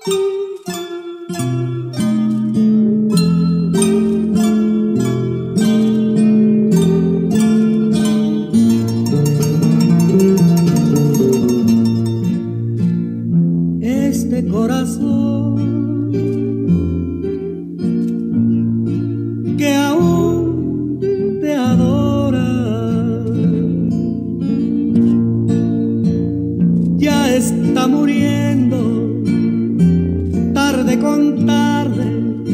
Este corazón que aún te adora ya está muriendo tarde con tarde,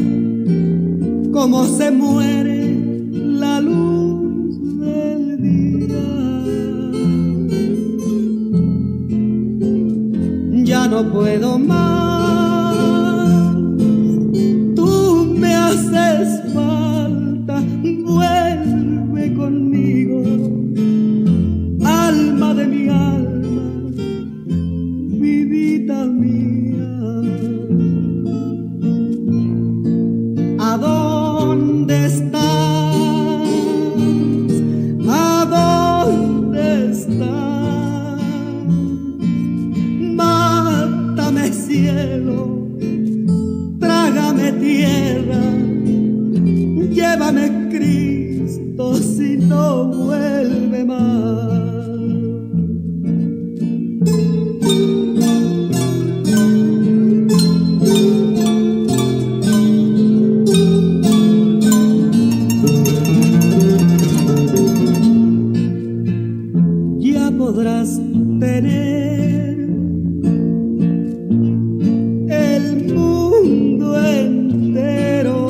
como se muere la luz del día. Ya no puedo más, tú me haces falta, vuelve conmigo, alma de mi alma, vidita mía. ¿A dónde estás? ¿A dónde estás? Mátame cielo, trágame tierra, llévame Cristo si no vuelve más. Podrás tener el mundo entero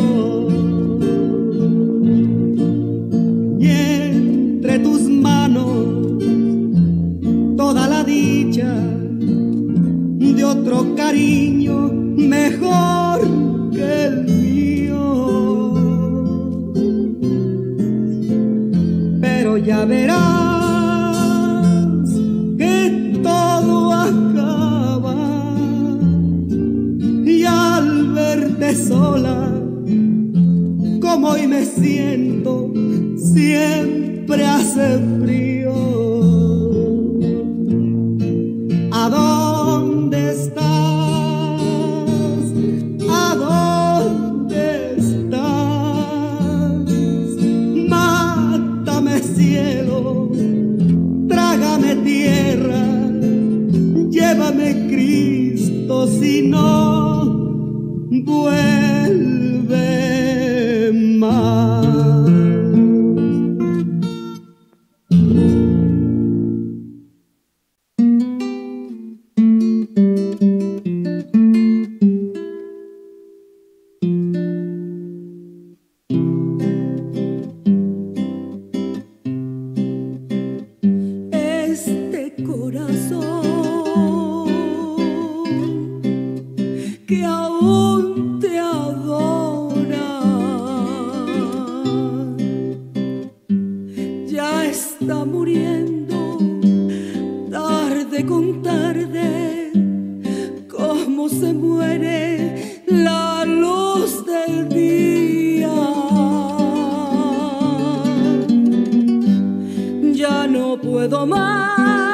y entre tus manos toda la dicha de otro cariño mejor que el mío. Pero ya verás sola, como hoy me siento, siempre hace frío. ¿A dónde estás? ¿A dónde estás? Mátame cielo, trágame tierra, llévame Cristo si no vuelve más. Este corazón que aún te adora ya está muriendo tarde con tarde, como se muere la luz del día. Ya no puedo más,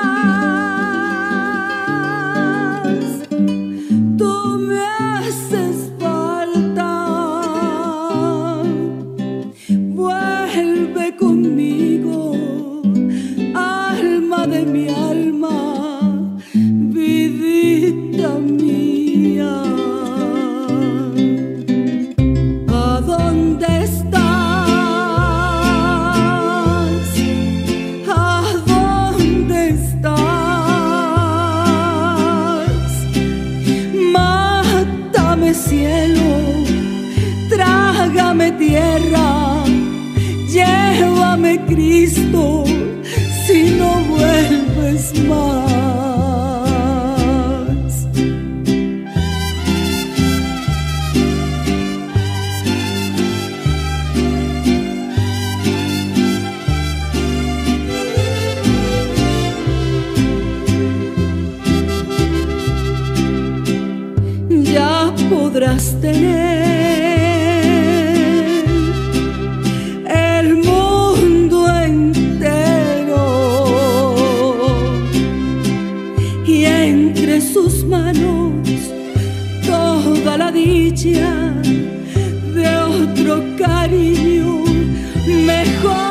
conmigo, alma de mi alma, vidita mía. ¿A dónde estás? ¿A dónde estás? Mátame cielo, trágame tierra, llévame Cristo si no vuelves más. Ya podrás tener sus manos dicha de otro cariño mejor.